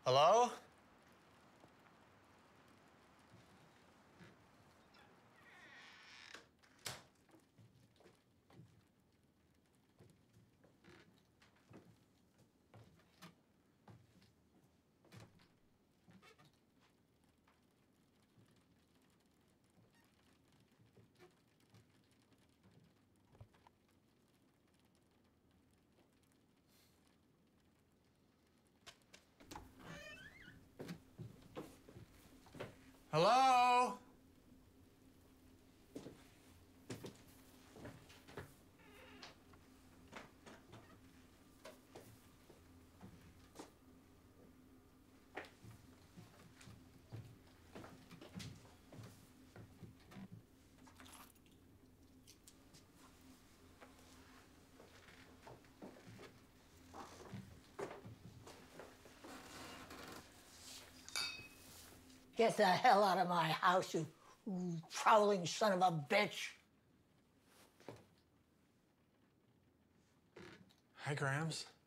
Hello? Hello? Get the hell out of my house, you prowling son of a bitch. Hi, Grams.